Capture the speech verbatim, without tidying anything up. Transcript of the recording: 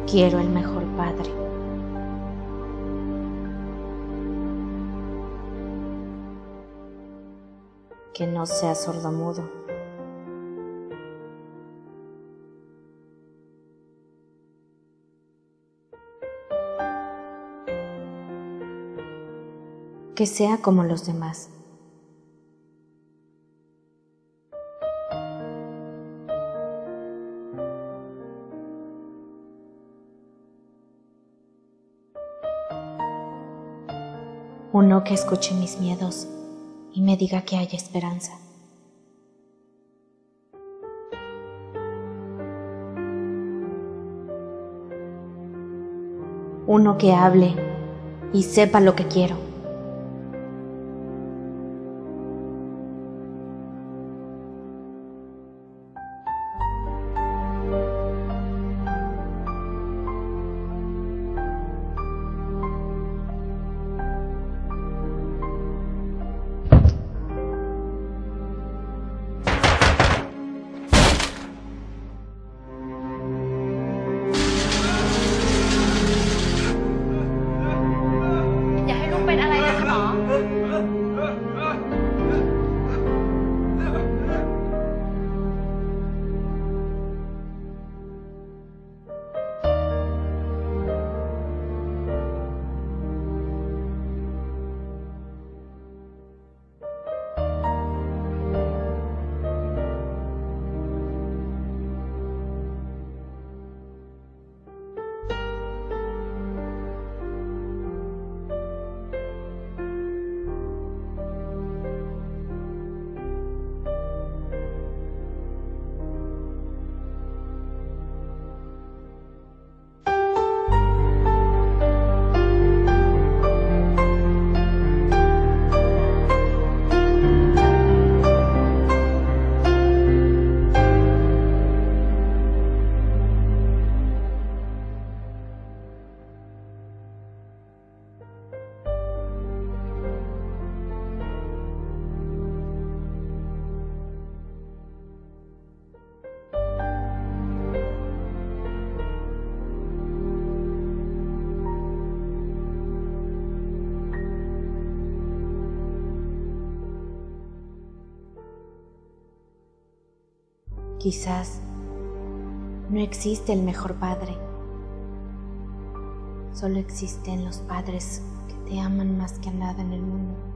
Quiero el mejor padre. Que no sea sordomudo. Que sea como los demás. Uno que escuche mis miedos y me diga que hay esperanza. Uno que hable y sepa lo que quiero. Quizás no existe el mejor padre. Solo existen los padres que te aman más que a nada en el mundo.